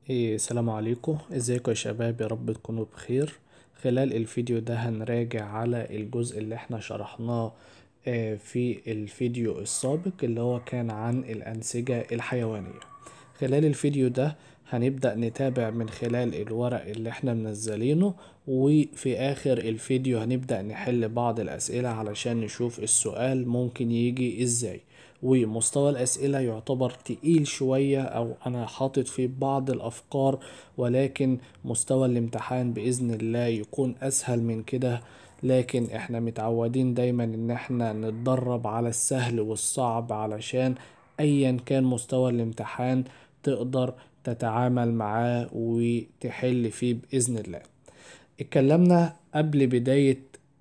السلام عليكم، ازيكم يا شباب؟ يا رب تكونوا بخير. خلال الفيديو ده هنراجع على الجزء اللي احنا شرحناه في الفيديو السابق اللي هو كان عن الأنسجة الحيوانية. خلال الفيديو ده هنبدأ نتابع من خلال الورق اللي احنا منزلينه، وفي آخر الفيديو هنبدأ نحل بعض الأسئلة علشان نشوف السؤال ممكن يجي ازاي. ومستوى الأسئلة يعتبر تقيل شوية، أو أنا حاطط فيه بعض الأفكار، ولكن مستوى الامتحان بإذن الله يكون أسهل من كده. لكن احنا متعودين دايما ان احنا نتدرب على السهل والصعب علشان ايا كان مستوى الامتحان تقدر تتعامل معاه وتحل فيه بإذن الله. اتكلمنا قبل بداية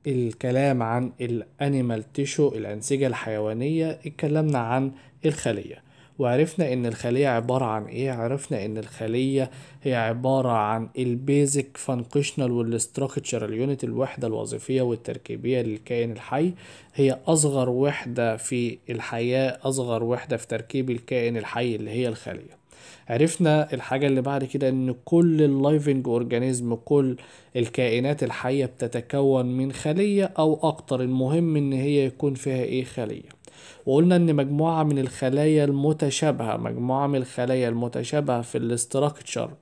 الكلام عن الانيمال تيشو، الأنسجة الحيوانية، اتكلمنا عن الخلية، وعرفنا ان الخلية عبارة عن ايه. عرفنا ان الخلية هي عبارة عن البيزك فانكشنال والاستراكشرال يونت، الوحدة الوظيفية والتركيبية للكائن الحي. هي اصغر وحدة في الحياة، اصغر وحدة في تركيب الكائن الحي اللي هي الخلية. عرفنا الحاجة اللي بعد كده ان كل اللايفنج اورجانيزم، كل الكائنات الحية بتتكون من خلية او اكتر، المهم ان هي يكون فيها ايه؟ خلية. وقلنا ان مجموعة من الخلايا المتشابهة، مجموعة من الخلايا المتشابهة في الاستراكتشر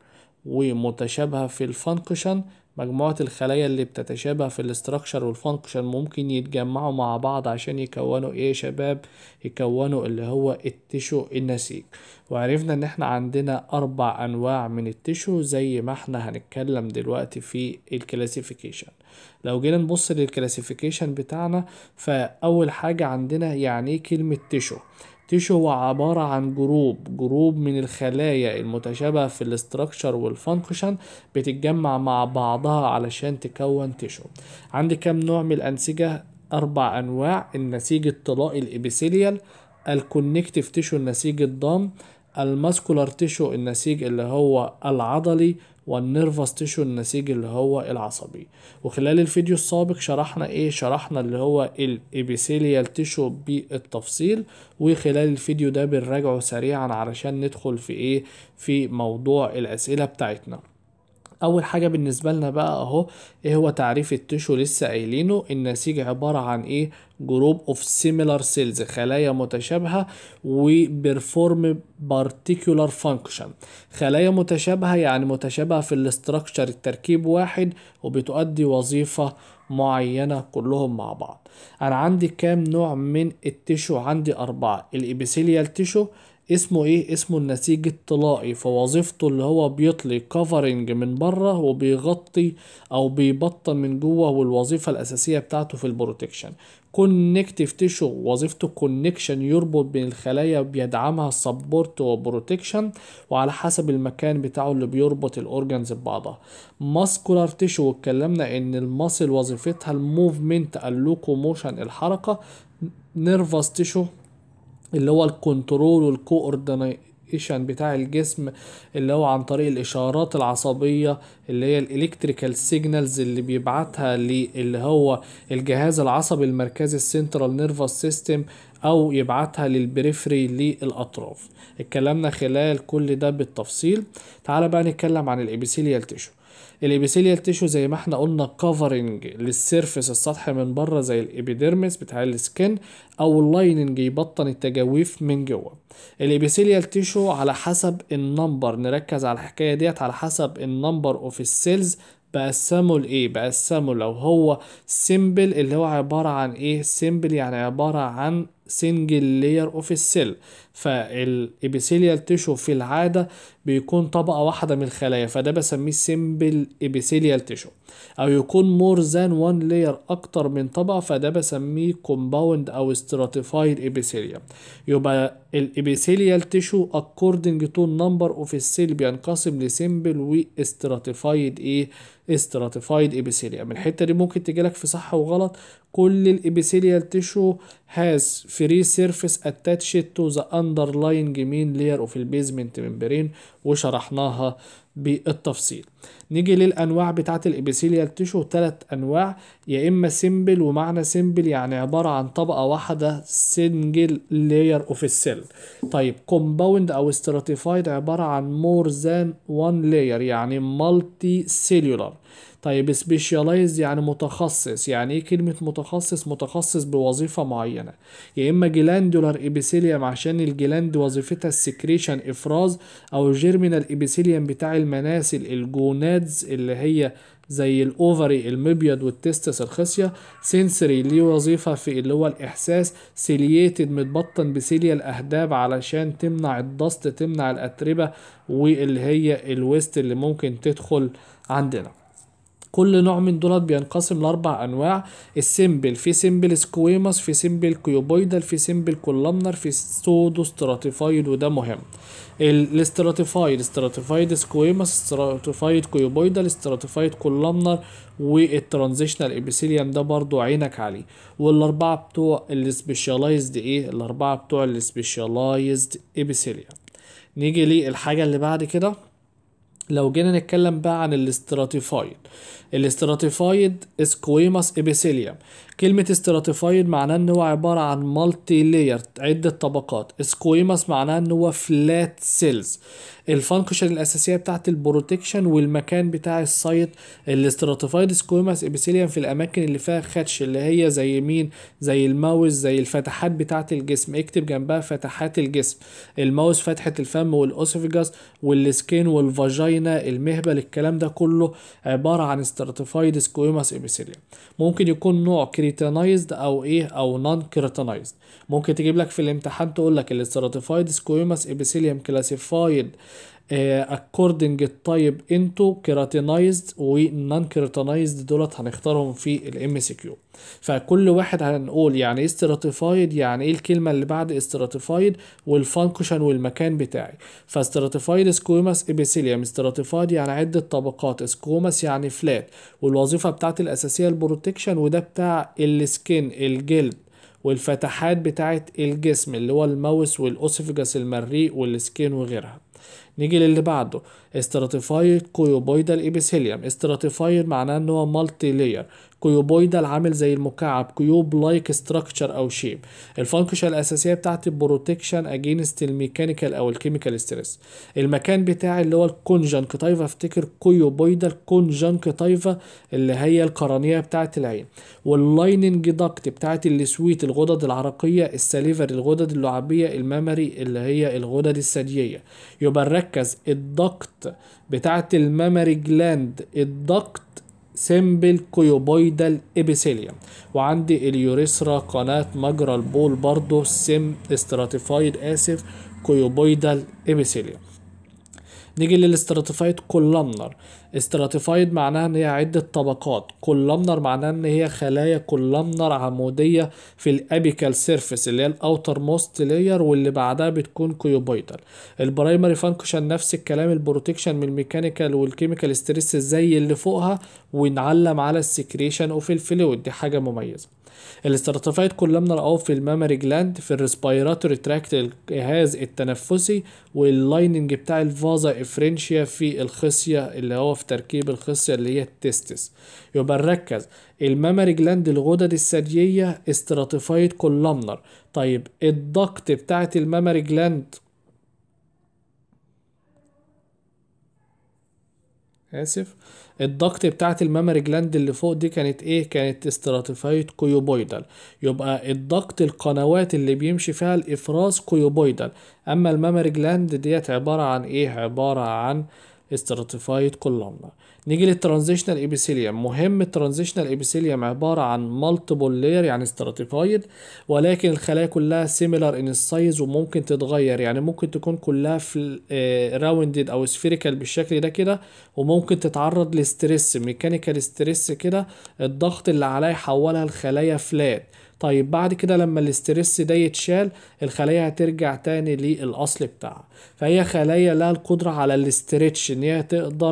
ومتشابهة في الفانكشن، مجموعة الخلايا اللي بتتشابه في الاستراكشر والفانكشن ممكن يتجمعوا مع بعض عشان يكونوا ايه يا شباب؟ يكونوا اللي هو التشو النسيج. وعرفنا ان احنا عندنا 4 انواع من التشو زي ما احنا هنتكلم دلوقتي في الكلاسيفيكيشن. لو جينا نبص للكلاسيفيكيشن بتاعنا، فاول حاجة عندنا يعني ايه كلمة تشو؟ تيشو هو عبارة عن جروب من الخلايا المتشابهة في الاستراكشر والفانكشن، بتتجمع مع بعضها علشان تكون تيشو. عندي كام نوع من الأنسجة؟ 4 أنواع: النسيج الطلائي الإبيثيليال، الكونكتيف تيشو النسيج الضام، الماسكولار تيشو النسيج اللي هو العضلي، والنيرفس تيشو النسيج اللي هو العصبي. وخلال الفيديو السابق شرحنا ايه؟ شرحنا اللي هو الابيثيليال تيشو بالتفصيل، وخلال الفيديو ده بنراجعه سريعا علشان ندخل في ايه؟ في موضوع الاسئلة بتاعتنا. اول حاجة بالنسبة لنا بقى اهو، ايه هو تعريف التشو؟ لسه قايلينه. النسيج عبارة عن ايه؟ جروب اوف سيميلار سيلز، خلايا متشابهة وبرفورم بارتيكولار فانكشن. خلايا متشابهة يعني متشابهة في الاستراكشر، التركيب واحد وبتؤدي وظيفة معينة كلهم مع بعض. انا عندي كام نوع من التشو؟ عندي 4. الابيثيليال تشو اسمه ايه؟ اسمه النسيج الطلائي، فوظيفته اللي هو بيطلي كفرنج من بره وبيغطي او بيبطن من جوه، والوظيفة الاساسية بتاعته في البروتكشن. كونكتيف تيشو وظيفته كونكشن، يربط بين الخلايا، بيدعمها سبورت وبروتكشن، وعلى حسب المكان بتاعه اللي بيربط الاورجنز ببعضها. ماسكولار تيشو، واتكلمنا ان الماسل وظيفتها الموفمنت، اللوكوموشن، الحركة. نيرفس تيشو اللي هو الكنترول والكوردينيشن بتاع الجسم، اللي هو عن طريق الاشارات العصبية اللي هي الالكتريكال سيجنالز اللي بيبعتها اللي هو الجهاز العصبي المركزي، السنترال نيرفس سيستم، او يبعتها للبريفري للاطراف. اتكلمنا خلال كل ده بالتفصيل. تعال بقى نتكلم عن الابيثيليال تيشو. الابيثيليال تيشو زي ما احنا قلنا كفرنج للسيرفس، السطح من بره زي الابيديرمس بتاع السكن، او اللايننج يبطن التجاويف من جوه. الابيثيليال تيشو على حسب النمبر، نركز على الحكايه ديت، على حسب النمبر اوف السيلز بقسمه لايه؟ بقسمه لو هو سيمبل اللي هو عباره عن ايه؟ سيمبل يعني عباره عن سنجل لاير اوف السيل. فالابيثيليال تيشو في العاده بيكون طبقه واحده من الخلايا، فده بسميه سيمبل ابيثيليال تيشو. او يكون مور ذان وان لاير، اكتر من طبقه، فده بسميه كومباوند او stratified ابيثيليوم. يبقى الابيثيليال تيشو according to number of السيل بينقسم لسيمبل و stratified ايه؟ stratified ابيثيليوم. الحته دي ممكن تجيلك في صح وغلط. كل الابيثيليال تيشو has free surface attached to the underlying main layer of البيزمنت membrane، وشرحناها بالتفصيل. نيجي للانواع بتاعه الابيثيليال تيشو، 3 انواع، يا اما سيمبل، ومعنى سيمبل يعني عباره عن طبقه واحده سنجل لاير اوف السيل. طيب كومباوند او استراتيفايد عباره عن مور ذان وان لاير يعني مالتي سيلولار. طيب سبيشاليز يعني متخصص. يعني ايه كلمة متخصص؟ متخصص بوظيفة معينة. يا اما جلاندولار ابيثيليوم عشان الجلاند وظيفتها السكريشن افراز، او جيرمينال ابيثيليوم بتاع المناسل الجونادز اللي هي زي الاوفري المبيض والتستس الخصيه. سنسوري ليه وظيفه في اللي هو الاحساس. سيلييتد متبطن بسيليا الاهداب علشان تمنع الضغط، تمنع الاتربه واللي هي الويست اللي ممكن تدخل عندنا. كل نوع من دولت بينقسم لاربع انواع. السيمبل، في سيمبل سكويموس، في سيمبل كيوبويدال، في سيمبل كولامنر، في سودو ستراتيفايد، وده مهم. الاستراتيفايد، استراتيفايد سكويموس، استراتيفايد كيوبويدال، استراتيفايد كولامنر، والترانزيشنال ابيثيليوم ده برضو عينك عليه. والاربعه بتوع السبيشالايزد ايه؟ الاربعه بتوع السبيشالايزد ابيثيليوم. نيجي للحاجه اللي بعد كده. لو جينا نتكلم بقى عن الاستراتيفايد، الاستراتيفايد سكويموس ابيثيليوم. كلمة استراتيفايد معناه ان هو عبارة عن مالتي لاير، عدة طبقات. سكويموس معناه ان هو فلات سيلز. الفانكشن الاساسية بتاعت البروتكشن والمكان بتاع السايت. الاستراتيفايد سكويموس ابيثيليوم في الاماكن اللي فيها خدش، اللي هي زي مين؟ زي الماوس، زي الفتحات بتاعت الجسم. اكتب جنبها فتحات الجسم. الماوس فتحة الفم والاسوفيجاس والسكين والفاجينا المهبل، الكلام ده كله عبارة عن استراتيفايد سكويموس ابيثيليوم. ممكن يكون نوع كريتينايزد او ايه، او نون كريتينايزد. ممكن تجيب لك في الامتحان تقول لك الاستراتيفايد سكويموس ابيثيليوم كلاسيفايد according الطيب انتو كيراتينايزد ونون كيراتينايزد، دولت هنختارهم في الام سي كيو. فكل واحد هنقول يعني ايه استراتيفايد، يعني ايه الكلمه اللي بعد استراتيفايد، والفانكشن والمكان بتاعي. فاستراتيفايد سكويموس ابيثيليوم، استراتيفايد يعني عده طبقات، سكويموس يعني فلات، والوظيفه بتاعت الاساسيه البروتكشن، وده بتاع السكين الجلد والفتحات بتاعت الجسم اللي هو الماوس والاسوفجاس المريء والسكين وغيرها. نيجي للي بعده، استراتيفايد كيوبويدال ابيثيليوم. استراتيفايد معناه ان هو مالتي لاير. كيوبويدال عامل زي المكعب، كيوب لايك ستراكشر او شيب. الفانكشن الاساسيه بتاعت البروتكشن اجينست الميكانيكال او الكيميكال ستريس. المكان بتاعي اللي هو الكونجنكتيفا، افتكر كيوبويدال كونجنكتيفا اللي هي القرنيه بتاعت العين. واللايننج داكت بتاعت السويت الغدد العرقيه، السليفر الغدد اللعابيه، الممري اللي هي الغدد الثدييه. يبقى نركز الضغط بتاعت المامري جلاند، الضغط سيمبل كيوبويدال ابيثيليوم. وعندي اليوريثرا قناة مجرى البول برضو استراتيفايد كيوبويدال ابيثيليوم. نيجي للاستراتيفايد كولامنر. استراتيفايد معناها ان هي عدة طبقات، كولامنر معناها ان هي خلايا كولامنر عمودية في الابيكال سيرفيس اللي هي الاوتر موست لاير، واللي بعدها بتكون كيوبويدال. البرايمري فانكشن نفس الكلام، البروتكشن من الميكانيكال والكيميكال ستريس زي اللي فوقها، ونعلم على السكريشن وفي الفلويد، دي حاجة مميزة. الاستراتيفايد كولامنر او في المامري جلاند، في الريسبيراتوري تراكت الجهاز التنفسي، واللايننج بتاع الفازا افرنشيا في الخصيه اللي هو في تركيب الخصيه اللي هي التستس. يبقى نركز المامري جلاند الغدد الثدييه استراتيفايد كولامنر. طيب الضغط بتاعت المامري جلاند، اسف، الضغط بتاعت المامري جلاند اللي فوق دي كانت ايه؟ كانت استراتيفايد كيوبويدال. يبقى الضغط القنوات اللي بيمشي فيها الافراز كيوبويدال. اما المامري جلاند ديت عبارة عن ايه؟ عبارة عن استراتيفايد كولومنر. نيجي للترانزيشنال ابيثيليوم. مهم الترانزيشنال ابيثيليوم عبارة عن مالتيبل لاير يعني استراتيفايد، ولكن الخلايا كلها سيميلار ان السايز وممكن تتغير. يعني ممكن تكون كلها في راوندد او سفيريكال بالشكل ده كده، وممكن تتعرض لستريس ميكانيكال ستريس كده، الضغط اللي عليها يحولها الخلايا فلات. طيب بعد كده لما الاسترس ده يتشال، الخلايا هترجع تاني للاصل بتاعها. فهي خلايا لها القدرة على الاسترتش، ان هي تقدر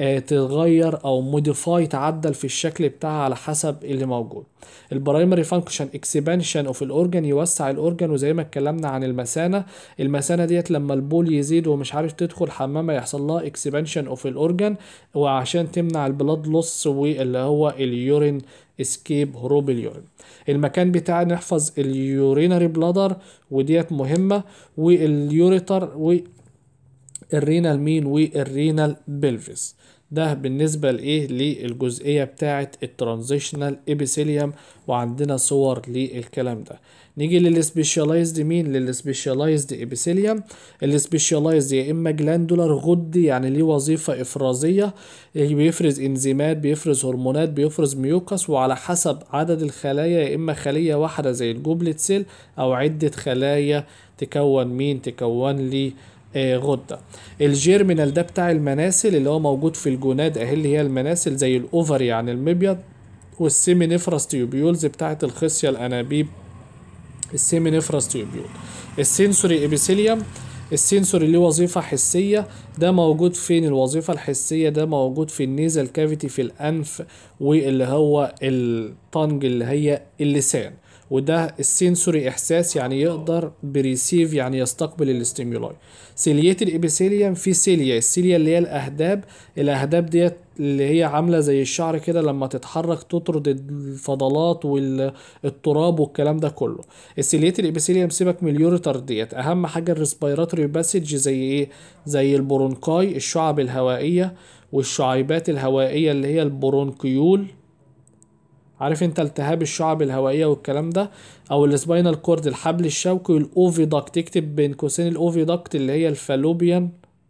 تتغير او موديفاي تعدل في الشكل بتاعها على حسب اللي موجود. البرايمري فانكشن اكسبانشن اوف الاورجان، يوسع الاورجان، وزي ما اتكلمنا عن المثانه، المثانه ديت لما البول يزيد ومش عارف تدخل حمامه يحصل لها اكسبانشن اوف الاورجان، وعشان تمنع البلاد لوس واللي هو اليورين اسكيب، هروب اليورين. المكان بتاع نحفظ اليورينري بلادر وديت مهمه، واليوريتر والرينال مين والرينال بلفس. ده بالنسبة لإيه للجزئية بتاعة الترانزيشنال ابيثيليوم، وعندنا صور للكلام ده. نيجي للسبيشاليزد مين، للسبيشاليزد ابيثيليوم. السبيشاليزد يا اما جلاندولار غدي، يعني ليه وظيفة افرازية، بيفرز انزيمات، بيفرز هرمونات، بيفرز ميوكس، وعلى حسب عدد الخلايا يا اما خلية واحدة زي الجوبلت سيل او عدة خلايا تكون مين، تكون لي غدة. الجيرمينال ده بتاع المناسل اللي هو موجود في الجوناد اهي، اللي هي المناسل زي الاوفري يعني المبيض، والسيمينيفراس تيوبيولز بتاعة الخصية الانابيب، السيمينيفراس تيوبيول. السنسوري ابيثيليوم، السنسوري اللي وظيفة حسية، ده موجود فين الوظيفة الحسية؟ ده موجود في النيزل كافيتي في الأنف، واللي هو الطنج اللي هي اللسان. وده السنسوري إحساس، يعني يقدر بريسيف يعني يستقبل الاستيمولاي. سيليات الإبيثيليوم، في سيليا، السيليا اللي هي الأهداب، الأهداب ديت اللي هي عاملة زي الشعر كده، لما تتحرك تطرد الفضلات والتراب والكلام ده كله. السيليات الابيثيليوم سيبك من اليوريتر ديت، اهم حاجه الريسبيراتوري باسج، زي ايه؟ زي البرونكاي، الشعب الهوائيه، والشعيبات الهوائيه اللي هي البرونكيول، عارف انت التهاب الشعب الهوائيه والكلام ده. او السباينال كورد، الحبل الشوكي، والاوفيداكت، تكتب بين قوسين الاوفيداكت اللي هي الفالوبيان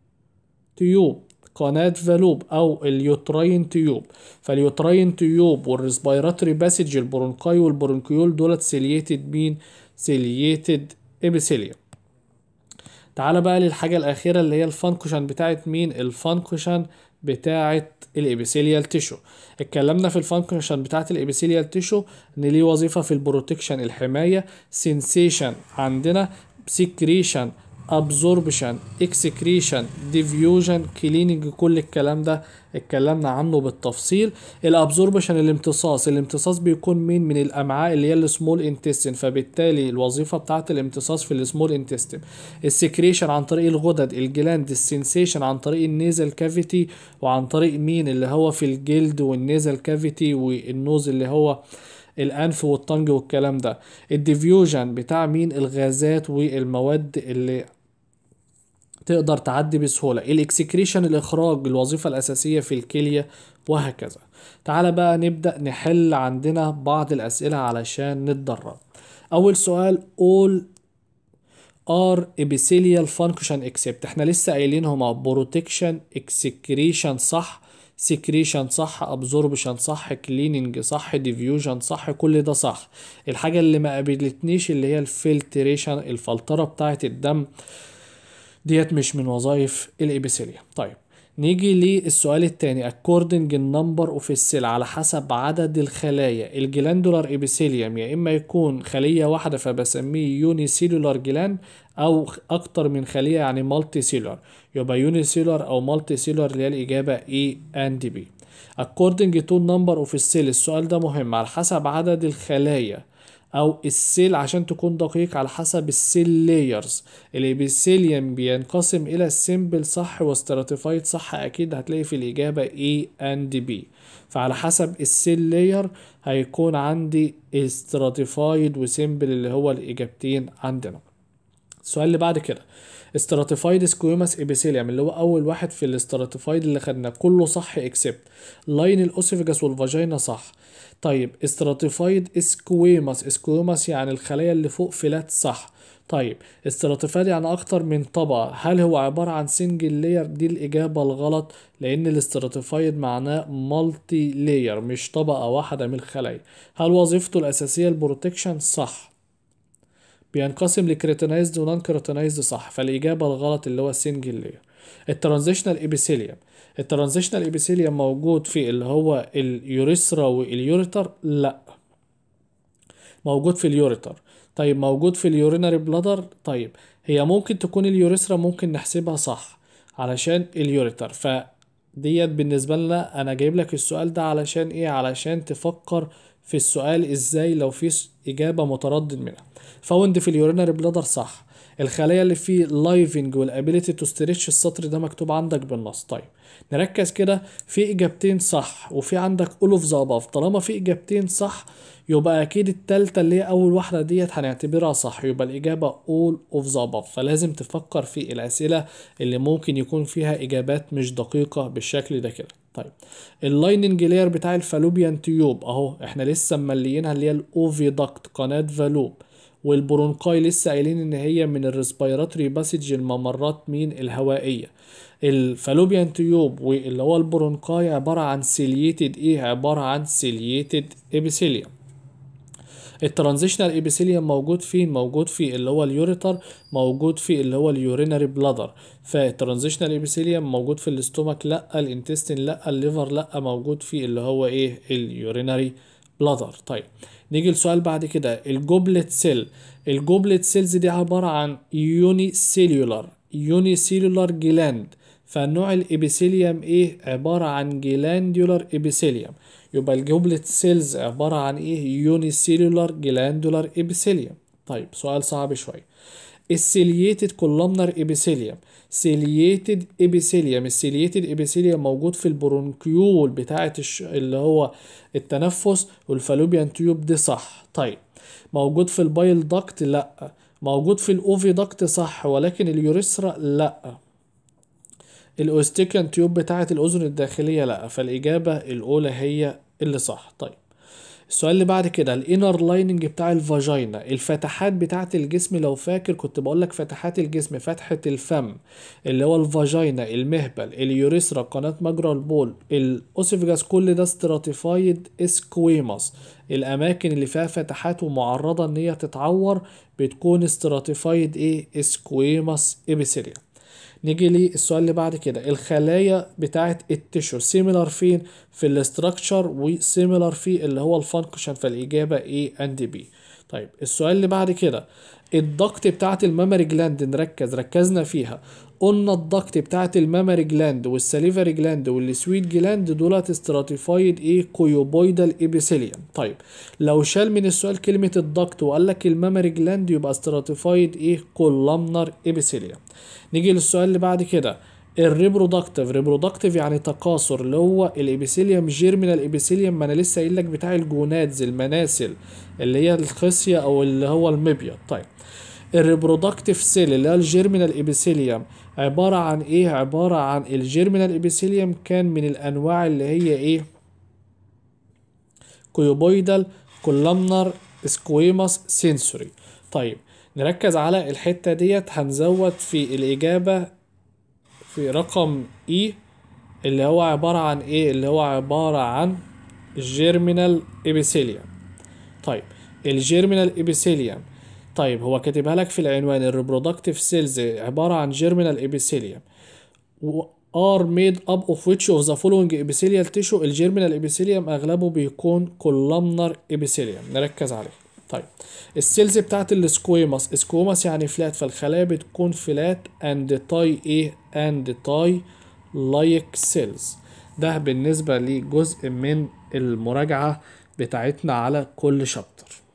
تيوب، قناة فالوب او اليوتراين تيوب. فاليوتراين تيوب والريسبيراتوري باسج، البرونكاي والبرونكيول، دولت سيلييتد مين؟ سيلييتد ابيثيليوم. تعال بقى للحاجة الأخيرة اللي هي الفانكشن بتاعت مين؟ الفانكشن بتاعت الابيثيليال تيشو. اتكلمنا في الفانكشن بتاعت الابيثيليال تيشو ان ليه وظيفة في البروتكشن، الحماية، سينسيشن عندنا، سكريشن، absorption، excretion، diffusion، cleaning، كل الكلام ده اتكلمنا عنه بالتفصيل. الابزوربشن الامتصاص، الامتصاص بيكون من الامعاء اللي هي السمول انتستين، فبالتالي الوظيفه بتاعه الامتصاص في السمول انتستين. السكريشن عن طريق الغدد، الجلاند. السنسيشن عن طريق النيزل كافيتي، وعن طريق مين اللي هو في الجلد والنيزل كافيتي، والنوز اللي هو الانف والطنج والكلام ده. الديفيوجن بتاع مين؟ الغازات والمواد اللي تقدر تعدي بسهولة. الاكسكريشن الاخراج، الوظيفة الاساسية في الكلية، وهكذا. تعال بقى نبدأ نحل عندنا بعض الاسئلة علشان نتدرب. اول سؤال، all are epithelial function except، احنا لسه قايلين هما protection، excretion صح، secretion صح، absorption صح، cleaning صح، diffusion صح، كل ده صح. الحاجة اللي ما قابلتنيش اللي هي الفلتريشن، الفلترة بتاعة الدم، ديت مش من وظائف الابيثيليوم. طيب نيجي للسؤال التاني، according number of cell، على حسب عدد الخلايا. الجلاندولار ابيثيليوم يا اما يكون خلية واحدة فبسميه يوني سيلولار جلاند، او اكتر من خلية يعني مالتي سيلولار، يبقى يوني سيلولار او مالتي سيلولار، اللي هي الاجابة A and B. according to number of cell، السؤال ده مهم، على حسب عدد الخلايا او السيل، عشان تكون دقيق على حسب السيل لايرز. الابيثيليوم بينقسم الى سيمبل صح وستراتيفايد صح، اكيد هتلاقي في الاجابة A and B. فعلى حسب السيل لاير هيكون عندي استراتيفايد وسيمبل، اللي هو الاجابتين عندنا. السؤال اللي بعد كده، استراتيفايد سكويماس ابيثيليوم، اللي هو اول واحد في الاستراتيفايد اللي خدناه، كله صح اكسبت لاين الاوسيفيجاس والفاجينا صح. طيب استراتيفايد سكويماس، سكويماس يعني الخلايا اللي فوق فلات صح. طيب استراتيفايد يعني اكتر من طبقة، هل هو عبارة عن سنجل لاير؟ دي الاجابة الغلط، لان الاستراتيفايد معناه مالتي لاير، مش طبقة واحدة من الخلايا. هل وظيفته الاساسية البروتكشن؟ صح. بينقسم لكريتينايزد ونون كريتينايزد صح، فالاجابه الغلط اللي هو سنجل لاير. الترانزيشنال ابيثيليوم، الترانزيشنال ابيثيليوم موجود في اللي هو اليوريثرا واليوريتر؟ لا، موجود في اليوريتر. طيب موجود في اليورينري بلادر؟ طيب هي ممكن تكون اليوريثرا، ممكن نحسبها صح علشان اليوريتر، ديت بالنسبة لنا انا جايب لك السؤال ده علشان ايه؟ علشان تفكر في السؤال ازاي لو في اجابة متردد منها. فاوند في اليورينري بلادر صح. الخلايا اللي فيه لايفنج والابيليتي تو ستريتش، السطر ده مكتوب عندك بالنص. طيب نركز كده، في اجابتين صح وفي عندك all of the above. طالما في اجابتين صح يبقى اكيد التالتة اللي هي اول واحدة ديت هنعتبرها صح، يبقى الاجابة all of the above. فلازم تفكر في الاسئلة اللي ممكن يكون فيها اجابات مش دقيقة بالشكل ده كده. طيب اللايننج لاير بتاع الفالوبيان تيوب اهو احنا لسه ممليينها اللي هي الاوفيدكت قناة فالوب، والبرونكاي لسه قايلين ان هي من الريسبيراتوري باسج الممرات مين الهوائية. الفالوبيان تيوب واللي هو البرونكاي عبارة عن سيليتد ايه؟ عبارة عن سيليتد ابيثيليوم. الترانزيشنال ابيثيليوم موجود فين؟ موجود في اللي هو اليوريتر، موجود في اللي هو اليورينري بلادر. فالترانزيشنال ابيثيليوم موجود في الاستومك لا، الانتستين لا، الليفر لا، موجود في اللي هو ايه؟ اليورينري بلادر. طيب نيجي لسؤال بعد كده، الجوبلت سيل. الجوبلت سيلز دي عبارة عن يوني سيلولار جلاند. فالنوع الابيثيليوم ايه؟ عبارة عن جلاندولار ابيثيليوم. يبقى الجوبلت سيلز عبارة عن ايه؟ يوني سيلولار جلاندولار ابيثيليوم. طيب سؤال صعب شوية، السيلييتد كولومنر ابيثيليوم. سيلييتد ابيثيليوم، السيلييتد ابيثيليوم موجود في البرونكيول بتاعة اللي هو التنفس والفالوبيان تيوب دي صح. طيب موجود في البايل داكت لا، موجود في الاوفي داكت صح، ولكن اليوريثرا لا، الاوستيكيان تيوب بتاعة الاذن الداخلية لا. فالاجابة الاولى هي اللي صح. طيب السؤال اللي بعد كده، الانر لايننج بتاع الفاجينا. الفتحات بتاعة الجسم لو فاكر كنت بقول لك فتحات الجسم، فتحة الفم اللي هو الفاجينا، المهبل، اليوريثرا، قناة مجرى البول، الاوسيفجاس، كل ده ستراتيفايد اسكويماس. الاماكن اللي فيها فتحات ومعرضة ان هي تتعور بتكون ستراتيفايد ايه؟ اسكويماس ابيثيليوم. نيجي للسؤال اللي بعد كده، الخلايا بتاعت التشو سيميلار فين؟ في الاستراكشر وسيميلار في اللي هو الفانكشن. فالإجابة A and B. طيب السؤال اللي بعد كده، الضغط بتاعت المامري جلاند، ركزنا فيها. قلنا الضغط بتاعت المامري جلاند والساليفري جلاند والسويت جلاند دولت استراتيفايد ايه؟ كويوبويدال ابيثيليوم. طيب لو شال من السؤال كلمة الضغط وقال لك المامري جلاند يبقى استراتيفايد ايه؟ كولامنر ابيثيليوم. نيجي للسؤال اللي بعد كده، الريبرودكتيف يعني تكاثر، اللي هو الابيثيليوم جيرمينال ابيثيليوم. ما انا لسه قايل لك بتاع الجونادز المناسل اللي هي الخصيه او اللي هو المبيض. طيب الريبرودكتيف سيل اللي هو الجيرمينال ابيثيليوم عباره عن ايه؟ عباره عن الجيرمينال ابيثيليوم كان من الانواع اللي هي ايه؟ كيوبويدال، كولامنر، سكويماس، سينسوري. طيب نركز على الحته ديت، هنزود في الاجابه في رقم E اللي هو عبارة عن ايه؟ اللي هو عبارة عن الجيرمينال ابيثيليوم. طيب الجيرمينال ابيثيليوم، طيب هو كاتبها لك في العنوان، الريبرودكتيف سيلز عبارة عن جيرمينال ابيثيليوم are made up of which of the following epithelial tissue. الجيرمينال ابيثيليوم اغلبه بيكون كولامنر ابيثيليوم، نركز عليه. طيب السيلز بتاعت السكويماس، سكويماس يعني فلات، فالخلايا بتكون فلات اند تاي ايه؟ اند تاي لايك سيلز. ده بالنسبة لجزء من المراجعة بتاعتنا على كل شابتر.